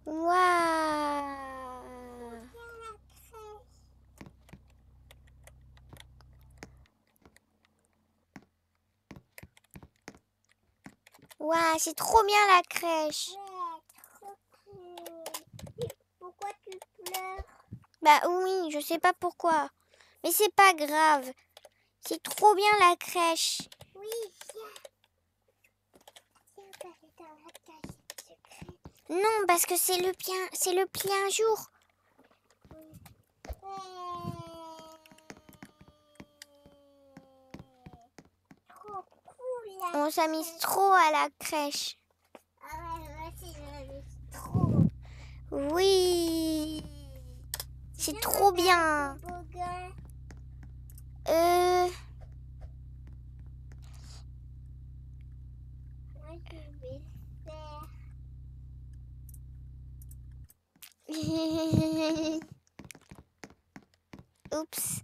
Waouh. Waouh, c'est trop bien la crèche. Ouais, trop cool. Pourquoi tu pleures? Bah oui, je sais pas pourquoi. Mais c'est pas grave. C'est trop bien la crèche. Oui, viens. Viens, on va aller dans la cachette secrète. Non, parce que c'est le pli un jour. Trop cool là. On s'amuse trop à la crèche. Ah ouais, moi aussi je m'amuse trop. Oui. C'est trop bien. Toboggan. Moi je vais faire. Oups.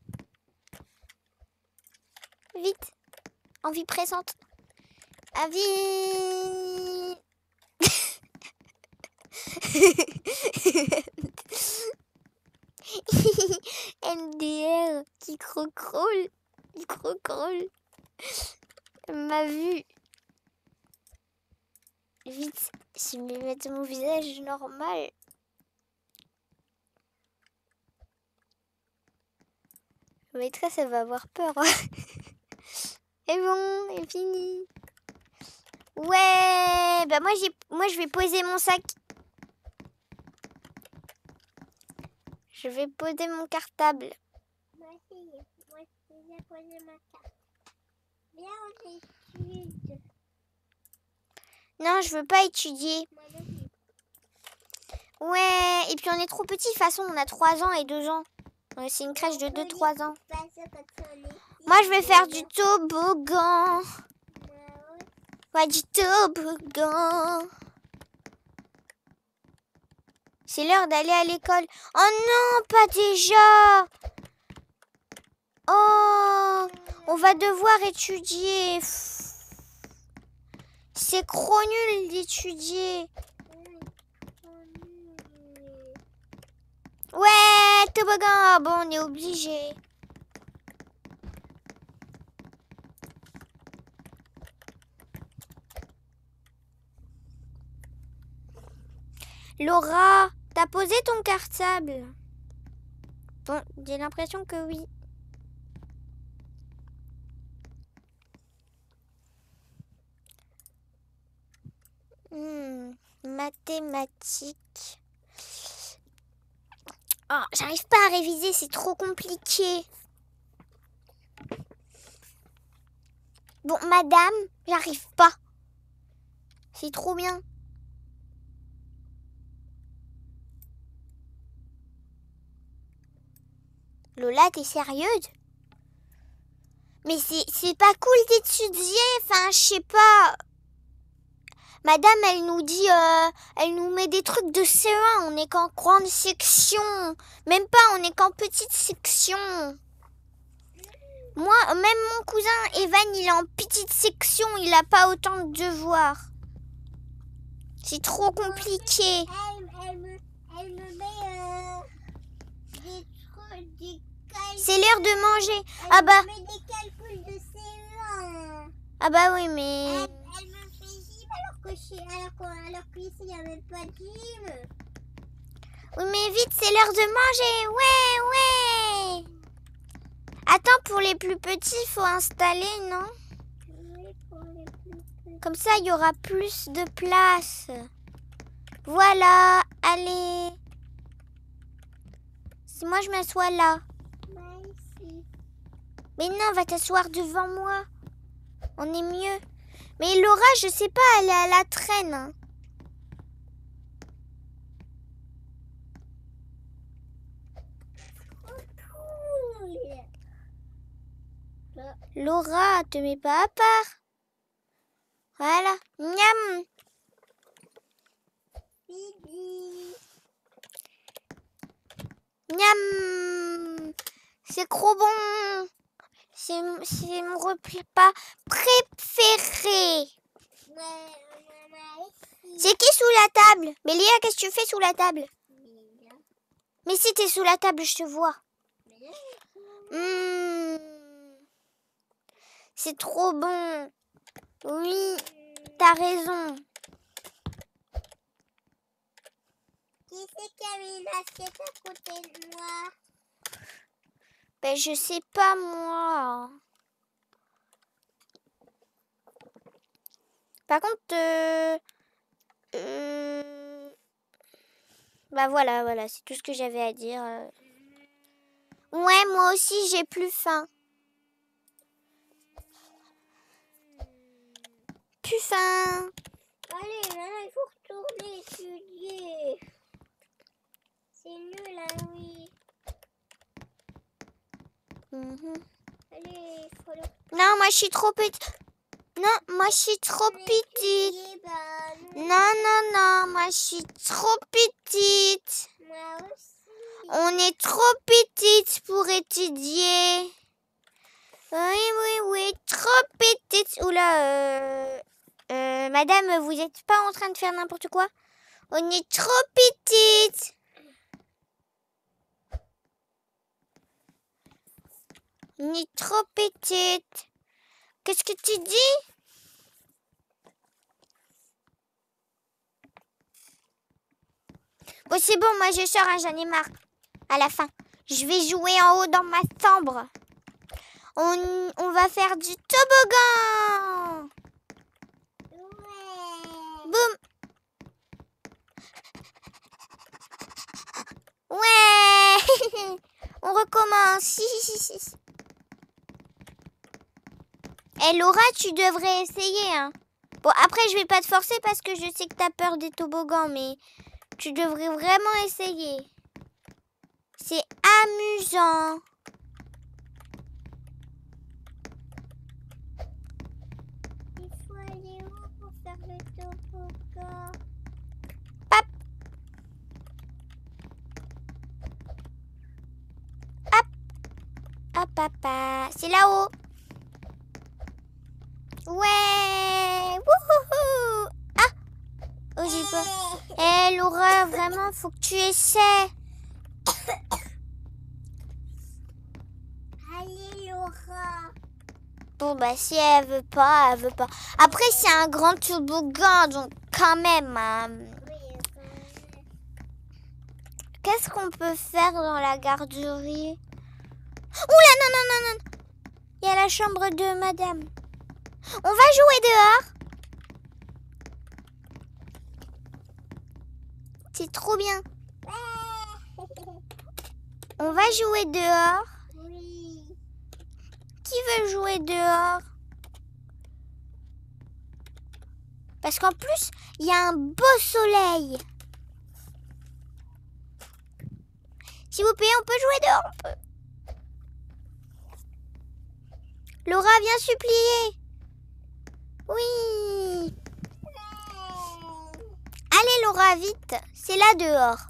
Vite. En vie présente. À vie. MDR qui crocroule. Il crocroule. M'a vu. Vite, je vais mettre mon visage normal. La maîtresse, elle va avoir peur. Et bon, c'est fini. Ouais, bah moi je vais poser mon sac. Je vais poser mon cartable. Moi aussi, moi je vais poser ma carte. Viens, on étude. Non, je veux pas étudier. Moi non plus. Ouais, et puis on est trop petits. De toute façon, on a 3 ans et 2 ans. Ouais, c'est une crèche de 2-3 ans. Moi, je vais faire du toboggan. Ouais, du toboggan. C'est l'heure d'aller à l'école. Oh non, pas déjà. Oh, on va devoir étudier. C'est trop nul d'étudier. Ouais, toboggan. Bon, on est obligé. Laura, t'as posé ton cartable? Bon, j'ai l'impression que oui. Mathématiques. Oh, j'arrive pas à réviser, c'est trop compliqué. Bon, madame, j'arrive pas. C'est trop bien. Lola, t'es sérieuse? Mais c'est pas cool d'étudier, enfin, je sais pas. Madame, elle nous met des trucs de CE1, on est qu'en grande section. Même pas, on est qu'en petite section. Moi, même mon cousin Evan, il est en petite section, il a pas autant de devoirs. C'est trop compliqué. Elle me met des trucs, des calculs. C'est l'heure de manger. Elle me met des calculs de CE1. Ah bah oui, mais... Elle me fait gym alors qu'ici, il n'y a même pas de gym. Oui, mais vite, c'est l'heure de manger. Ouais, ouais. Attends, pour les plus petits, il faut installer, non? Oui, pour les plus petits. Comme ça, il y aura plus de place. Voilà, allez. Moi, je m'assois là. Moi ici. Mais non, va t'asseoir devant moi. On est mieux. Mais Laura, je sais pas, elle est à la traîne. Hein. Laura, te mets pas à part. Voilà. Miam. Bibi. Miam. C'est trop bon. C'est mon repas préféré. Ouais, maman ici. C'est qui sous la table? Mais Léa, qu'est-ce que tu fais sous la table? Mais si t'es sous la table, je te vois. C'est trop bon. Oui, t'as raison. Qui c'est qui a mis une assiette à côté de moi? Ben, je sais pas, moi. Par contre, bah voilà, c'est tout ce que j'avais à dire. Ouais, moi aussi, j'ai plus faim. Plus faim. Allez, maintenant il faut retourner étudier. C'est nul, hein, oui. Allez, il faut le... Non, moi, je suis trop petite. Non, moi, je suis trop petite. Non, moi, je suis trop petite. Moi aussi. On est trop petite pour étudier. Oui, trop petite. Oula, madame, vous n'êtes pas en train de faire n'importe quoi? On est trop petite. On est trop petite. Qu'est-ce que tu dis? Bon, c'est bon, moi je sors, hein, j'en ai marre. À la fin, je vais jouer en haut dans ma chambre. On va faire du toboggan. Ouais. Boum. Ouais. On recommence. Eh Laura, tu devrais essayer, hein. Bon, après, je vais pas te forcer parce que je sais que t'as peur des toboggans, mais tu devrais vraiment essayer. C'est amusant. Il faut aller où pour faire le toboggan? Hop. Hop. C'est là-haut. Ouais. Wouhouhou. Ah. Oh, j'ai peur. Eh Laura, vraiment, faut que tu essaies. Allez, Laura. Bon, bah, si elle veut pas, elle veut pas. Après, c'est un grand toboggan, donc quand même. Oui, Qu'est-ce qu'on peut faire dans la garderie? Oula, non. Il y a la chambre de madame. On va jouer dehors. C'est trop bien. On va jouer dehors. Oui. Qui veut jouer dehors? Parce qu'en plus, il y a un beau soleil. S'il vous plaît, on peut jouer dehors, on peut. Laura, viens supplier. Oui. Allez, Laura, vite. C'est là dehors.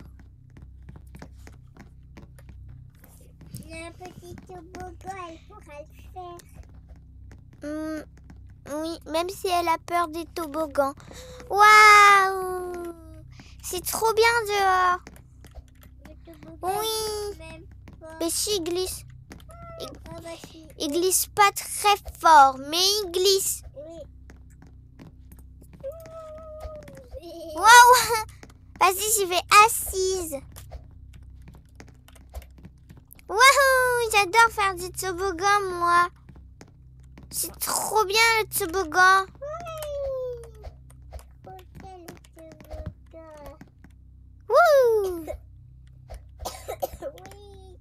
Il y a un petit toboggan, elle pourra le faire. Oui, même si elle a peur des toboggans. Waouh! C'est trop bien dehors. Le toboggan, Oui. même pas. Mais si, il glisse. Ah bah si. Il glisse pas très fort, mais il glisse. Oui. Waouh! Vas-y, j'y vais assise. Waouh! J'adore faire du toboggan, moi. C'est trop bien le toboggan. Wouh! Oui.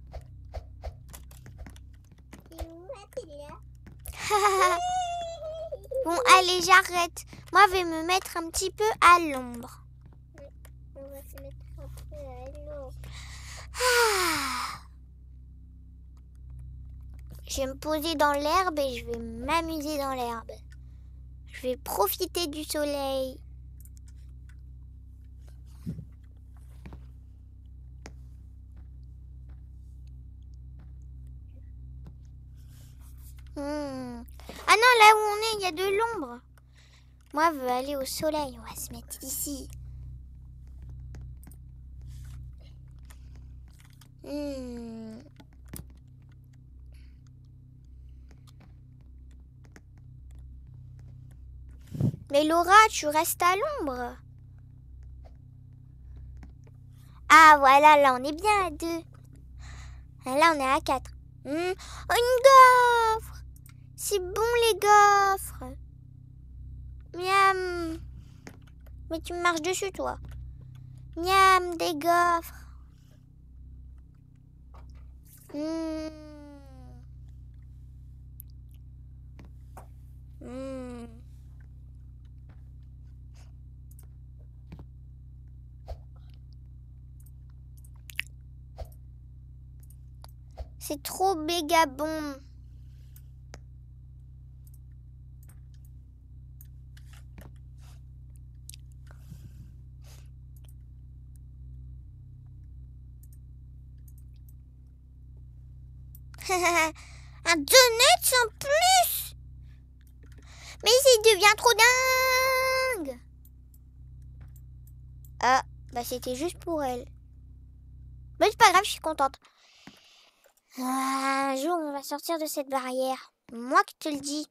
Et où est-il là? Bon, allez, j'arrête. Moi, je vais me mettre un petit peu à l'ombre. On va se mettre un peu à l'eau. Je vais me poser dans l'herbe et je vais m'amuser dans l'herbe. Je vais profiter du soleil. Ah non, là où on est, il y a de l'ombre. Moi, je veux aller au soleil. On va se mettre ici. Mais Laura, tu restes à l'ombre. Ah, voilà, là, on est bien à 2. Là, on est à 4. Oh, une gaufre! C'est bon, les gaufres. Miam. Mais tu me marches dessus, toi. Miam, des gaufres. C'est trop méga bon. Un donut en plus. Mais il devient trop dingue. Ah, bah c'était juste pour elle. Mais c'est pas grave, je suis contente. Un jour, on va sortir de cette barrière. Moi qui te le dis.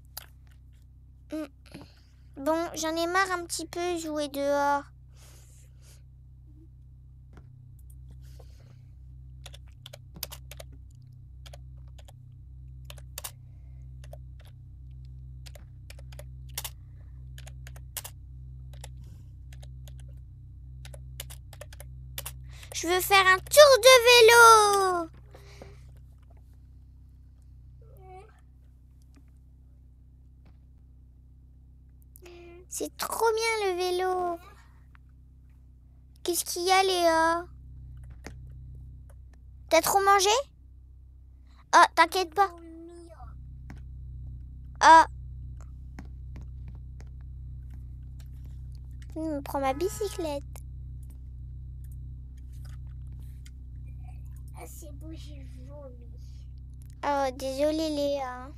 Bon, j'en ai marre un petit peu jouer dehors. Je veux faire un tour de vélo. C'est trop bien le vélo. Qu'est-ce qu'il y a, Léa? T'as trop mangé? Oh, t'inquiète pas. Ah. Prends ma bicyclette. Ah, c'est beau, j'ai vomi. Oh, désolée, Léa.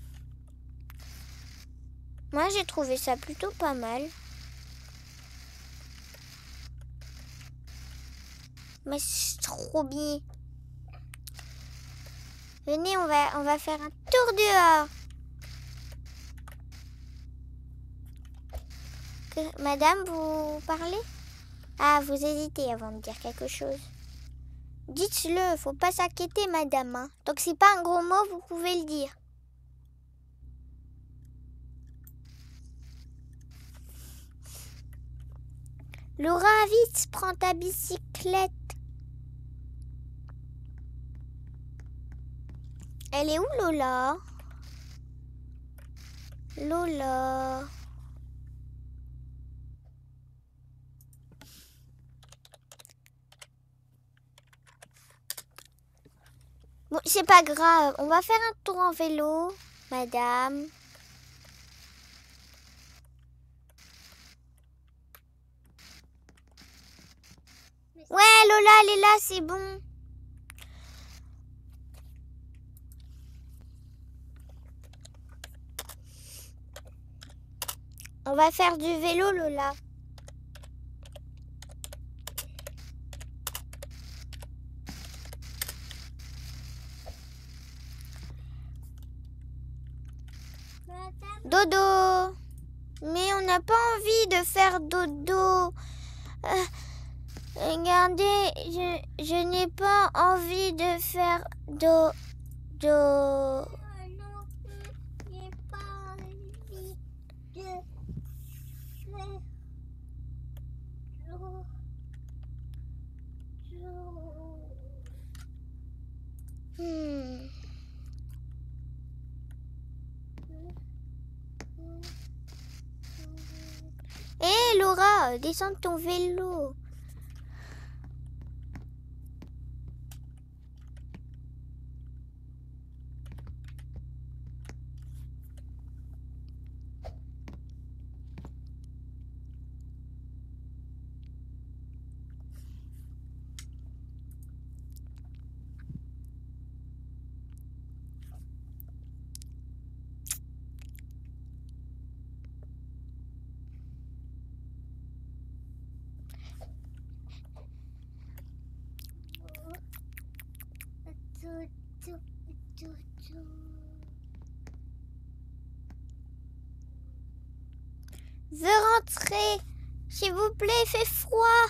Moi, j'ai trouvé ça plutôt pas mal. Mais c'est trop bien. Venez, on va faire un tour dehors. Madame, vous parlez? Ah, vous hésitez avant de dire quelque chose. Dites-le, faut pas s'inquiéter, madame. Hein. Donc, c'est pas un gros mot, vous pouvez le dire. Laura, vite, prends ta bicyclette. Elle est où, Lola? Lola. Bon, c'est pas grave. On va faire un tour en vélo, madame. Ouais, Lola, elle est là, c'est bon. On va faire du vélo, Lola. Dodo. Mais on n'a pas envie de faire dodo. Regardez, je n'ai pas envie de faire dodo. Non, j'ai pas envie de faire Hé, Laura, descends de ton vélo. Veux rentrer. S'il vous plaît, il fait froid.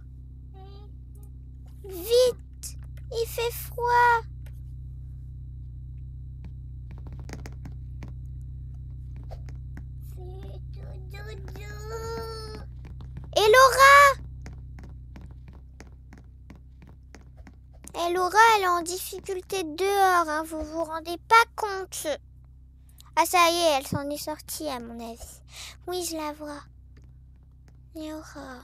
Vite, il fait froid. Et Laura? Et Laura, elle est en difficulté dehors, hein, vous vous rendez pas compte. Ah, ça y est, elle s'en est sortie, à mon avis. Oui, je la vois. Laura.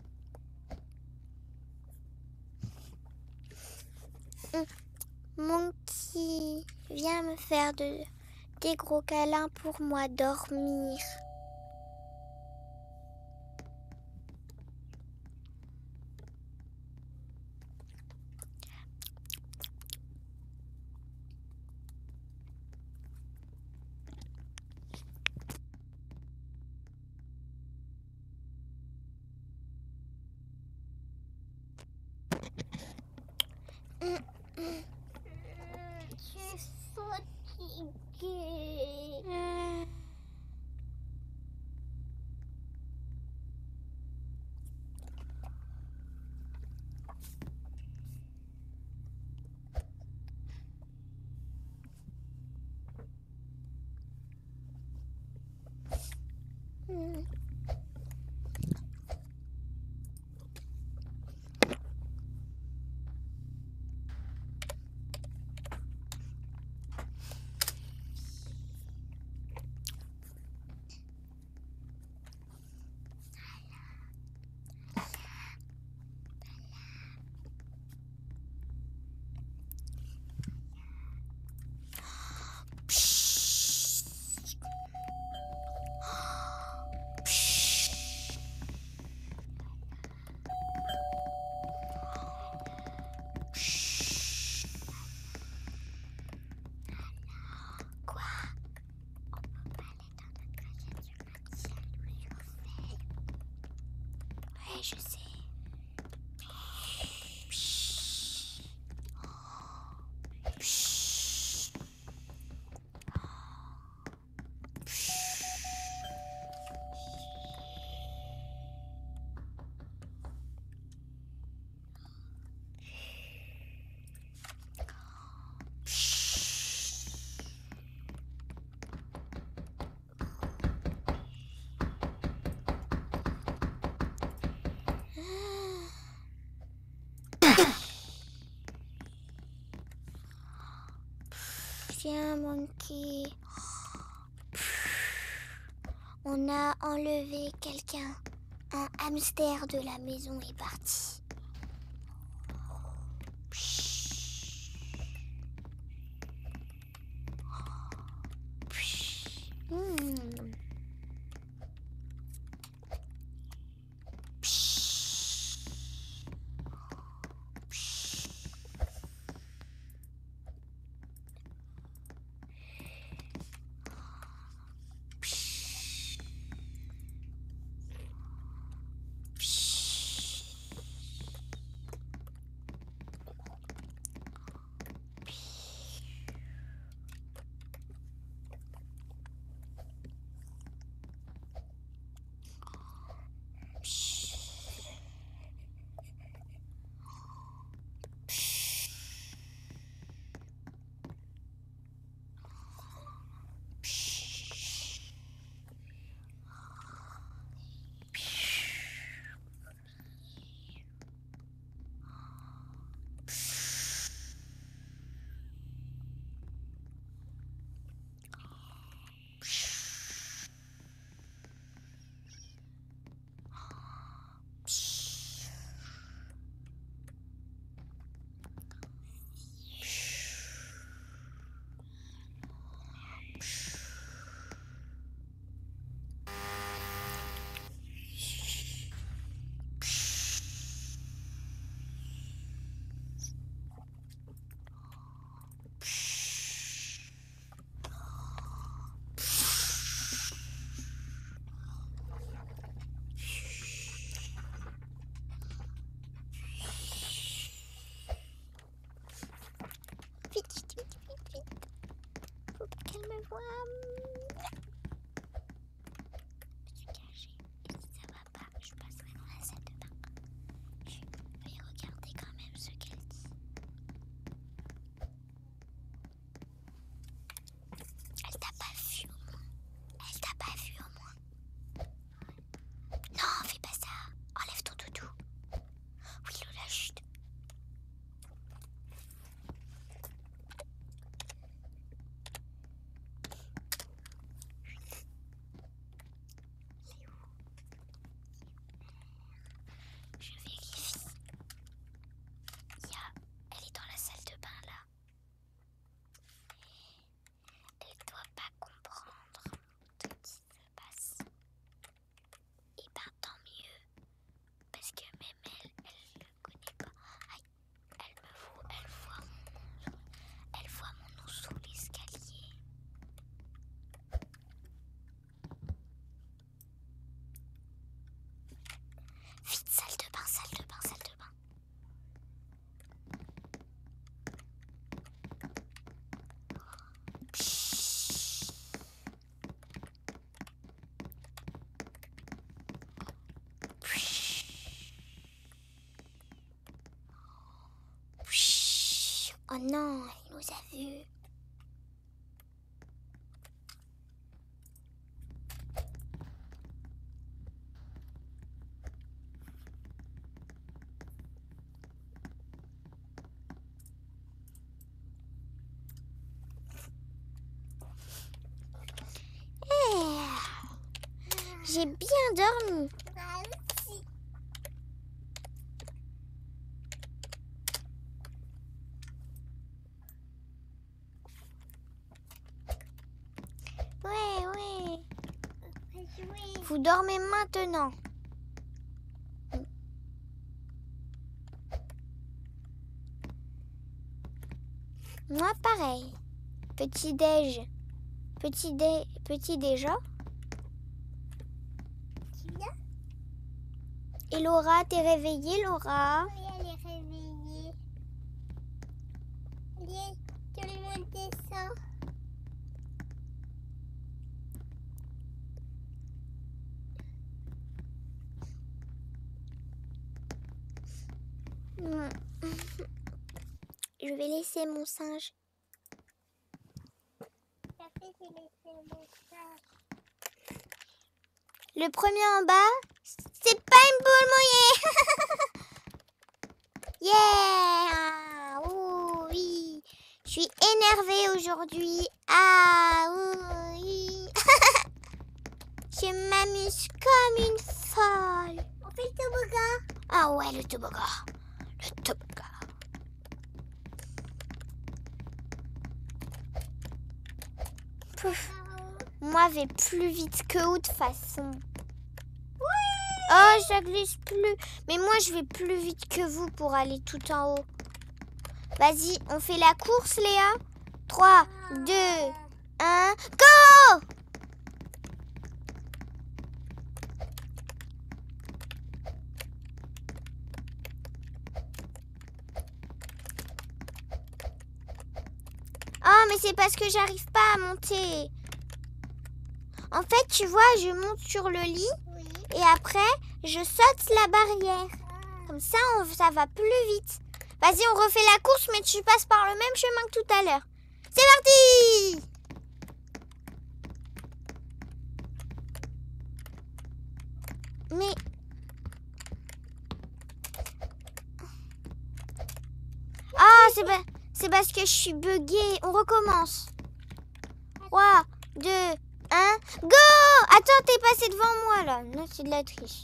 Monkey, viens me faire des gros câlins pour moi dormir. Je suis fatiguée. Ouais, je sais. Viens, Monkey. On a enlevé quelqu'un. Un hamster de la maison est parti. Oh non, il nous a vus. J'ai bien dormi. Moi aussi. Ouais. On va jouer. Vous dormez maintenant. Moi, pareil. Petit-déj. Petit déjà. Tu viens? Et Laura, t'es réveillée, Laura? Oui, elle est réveillée. Allez, tout le monde descend. Je vais laisser mon singe. Après, j'ai laissé mon singe. Le premier en bas, c'est pas une boule mouillée. Yeah! Oh, oui. Je suis énervée aujourd'hui. Ah oui. Je m'amuse comme une folle. On fait le toboggan. Ah ouais, le toboggan. Le toboggan. Pouf. Moi, je vais plus vite que vous de toute façon. Ouais. Oh, ça glisse plus. Mais moi, je vais plus vite que vous pour aller tout en haut. Vas-y, on fait la course, Léa. 3, 2, 1, go! Oh, mais c'est parce que j'arrive pas à monter. En fait, tu vois, je monte sur le lit Oui. et après, je saute la barrière. Comme ça, ça va plus vite. Vas-y, on refait la course, mais tu passes par le même chemin que tout à l'heure. C'est parti! Mais... Ah, c'est parce que je suis buggée. On recommence. 3, 2, 1, go! Attends, t'es passé devant moi, là. Non, c'est de la triche.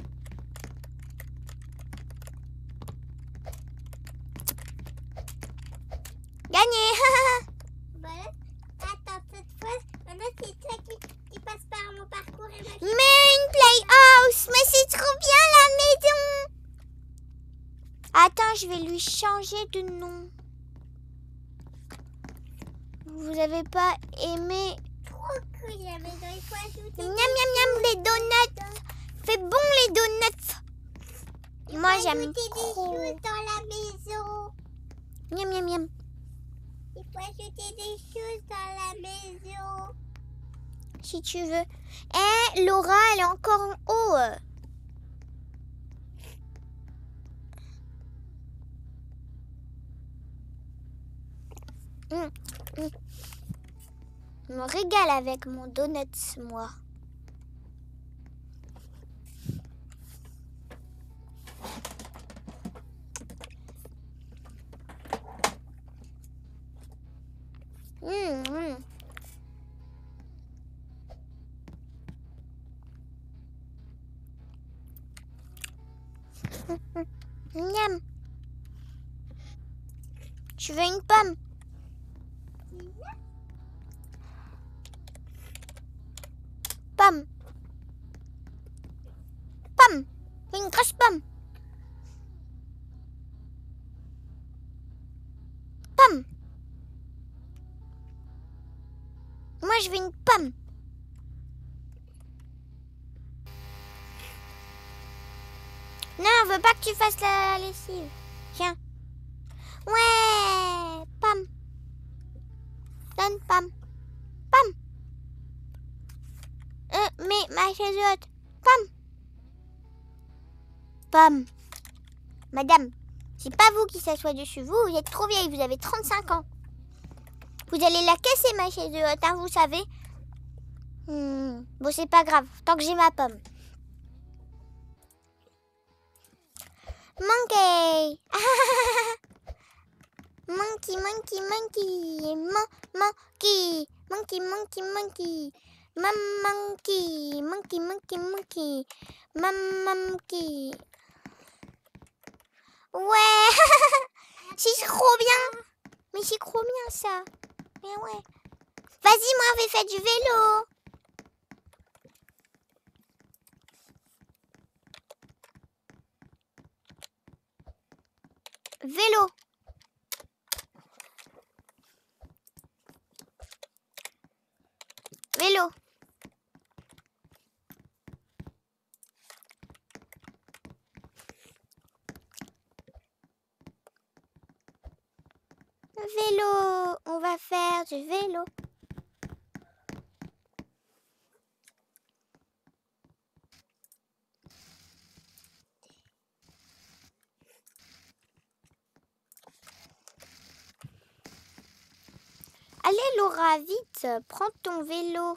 Gagné! Voilà. Attends, cette fois, maintenant c'est toi qui passe par mon parcours et moi qui... Mais une playhouse! Mais c'est trop bien la maison! Attends, je vais lui changer de nom. Vous avez pas aimé... Trop cool la maison, il faut ajouter... Miam, miam, miam, les donuts! Fais bon les donuts! Moi, j'aime ajouter trop. des choses dans la maison. Miam, miam, miam. Il faut ajouter des choses dans la maison. Si tu veux. Eh, Laura, elle est encore en haut. Je me régale avec mon donut, moi. Miam. Tu veux une pomme? Pomme. Pomme. Une grosse pomme. Pomme. Moi, je veux une pomme. Non, on veut pas que tu fasses la lessive. Tiens. Ouais. Pomme. Donne pomme. Pomme. Mais ma chaise haute. Pomme. Pomme. Madame, C'est pas vous qui s'assoit dessus. Vous êtes trop vieille, vous avez 35 ans. Vous allez la casser, ma chaise de haute, hein, vous savez. Bon, c'est pas grave, tant que j'ai ma pomme. Monkey. Monkey, monkey, monkey. Monkey. Monkey, monkey, monkey. Monkey. Monkey, monkey, monkey. Monkey. Ouais. C'est trop bien. Mais c'est trop bien ça. Mais ouais. Vas-y, moi, on va faire du vélo. Vélo. Vélo. Vélo. On va faire du vélo. Allez Laura, vite, prends ton vélo.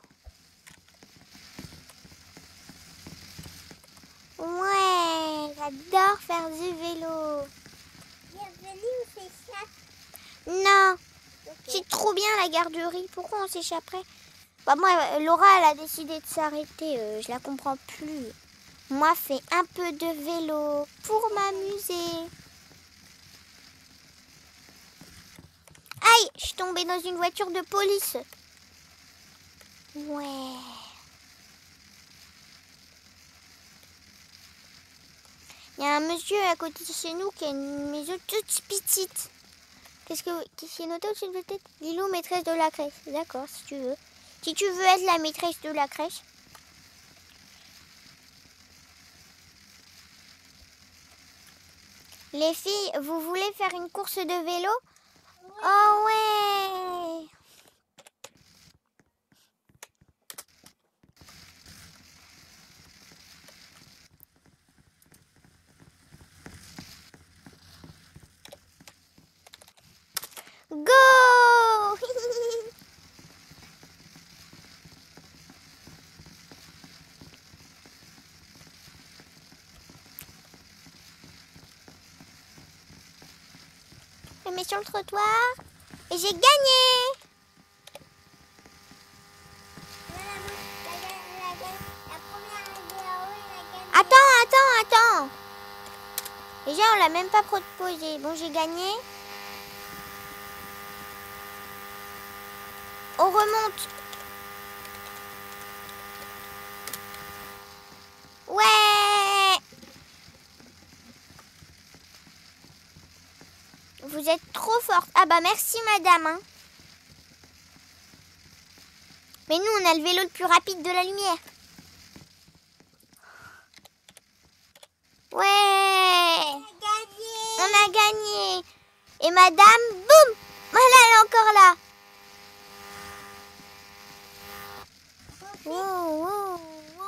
Ouais, j'adore faire du vélo. Bienvenue, on s'échappe. Non, Ok. c'est trop bien la garderie. Pourquoi on s'échapperait? Bah moi, Laura, elle a décidé de s'arrêter. Je la comprends plus. Moi, fais un peu de vélo pour m'amuser. Aïe, je suis tombée dans une voiture de police. Ouais. Il y a un monsieur à côté de chez nous qui a une maison toute petite. Qu'est-ce qu'il y a noté au-dessus de votre tête? Lilou, maîtresse de la crèche. D'accord, si tu veux. Si tu veux être la maîtresse de la crèche. Les filles, vous voulez faire une course de vélo? Oh ouais! Go! Je me mets sur le trottoir et j'ai gagné! La première vidéo, il a gagné. Attends! Déjà, on l'a même pas proposé. Bon, j'ai gagné. On remonte. Ouais! Vous êtes trop forte. Ah bah merci madame. Hein. Mais nous, on a le vélo le plus rapide de la lumière. Ouais! On a gagné. Et madame, boum! Voilà, elle est encore là. Wow.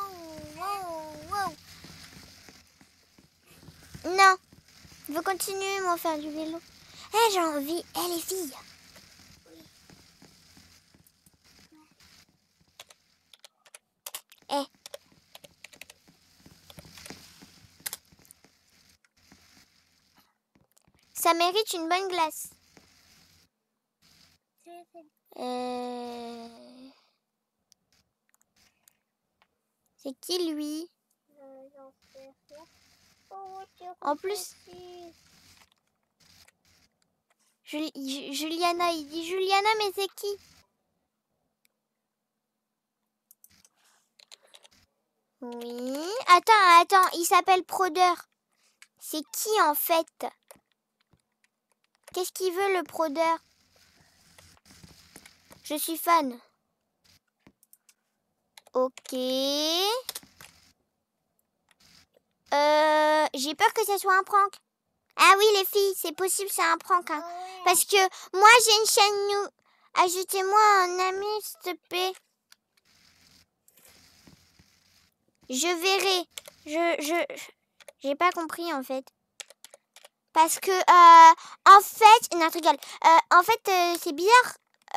Non, je veux continuer, moi, à faire du vélo. Eh, j'ai envie. Eh, les filles. Eh. Ça mérite une bonne glace. C'est qui, lui? En plus, Juliana, il dit Juliana, mais c'est qui? Oui. Attends, il s'appelle Prodeur. C'est qui en fait? Qu'est-ce qu'il veut le Prodeur? Je suis fan. Ok. J'ai peur que ce soit un prank. Ah oui les filles, c'est possible, c'est un prank. Hein. Ouais. Parce que moi j'ai une chaîne new. Ajoutez-moi un ami s'il te plaît. Je verrai. J'ai pas compris en fait. Parce que, en fait, non, je rigole. En fait, c'est bizarre.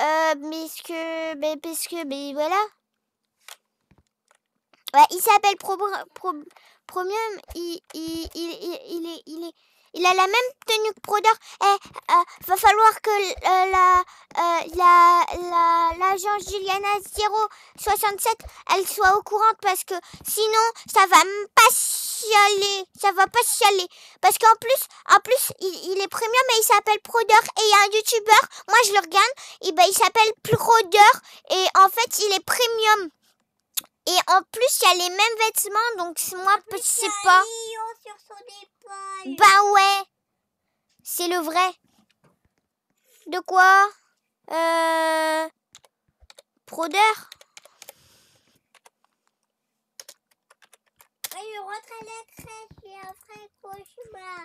Parce que, voilà. Ouais, il s'appelle Promium. Il a la même tenue que Prodor. Va falloir que l'agence Juliana 067, elle soit au courant parce que sinon, ça va pas chialer. Ça va pas chialer. Parce qu'en plus, il est premium et il s'appelle Prodor. Et il y a un youtubeur, moi je le regarde, et ben il s'appelle Prodor. Et en fait, il est premium. Et en plus, il y a les mêmes vêtements, donc moi, je sais pas. Sur son épaule. Bah ouais, c'est le vrai. De quoi Prodeur. Je rentre à la crèche, j'ai un vrai cauchemar.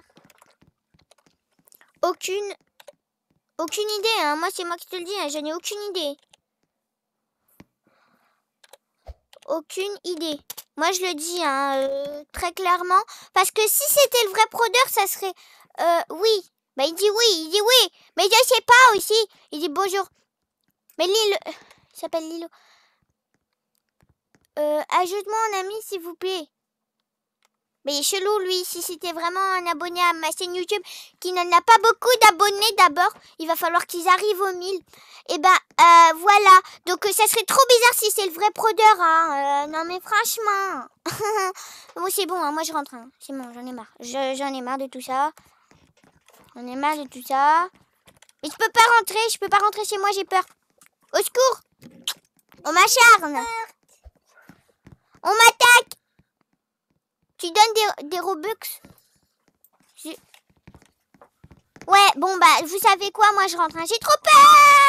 Aucune idée, hein. Moi, c'est moi qui te le dis, hein. Je n'ai aucune idée. Aucune idée. Moi, je le dis hein, très clairement. Parce que si c'était le vrai Prodeur, ça serait... oui. Bah, il dit oui. Mais je sais pas aussi. Il dit bonjour. Mais Lilo... Il s'appelle Lilo. Ajoute-moi en ami, s'il vous plaît. Mais il est chelou, lui. Si c'était vraiment un abonné à ma chaîne YouTube qui n'en a pas beaucoup d'abonnés d'abord, il va falloir qu'ils arrivent aux 1000. Et ben, voilà. Donc, ça serait trop bizarre si c'est le vrai Prodeur. Hein. Non, mais franchement. Bon, c'est bon. Hein, moi, je rentre. Hein. C'est bon, j'en ai marre. J'en ai marre de tout ça. J'en ai marre de tout ça. Mais je peux pas rentrer. Je peux pas rentrer chez moi. J'ai peur. Au secours. On m'acharne. On m'attaque. Tu donnes des Robux? Ouais, bon, bah, vous savez quoi? Moi, je rentre. Hein. J'ai trop peur!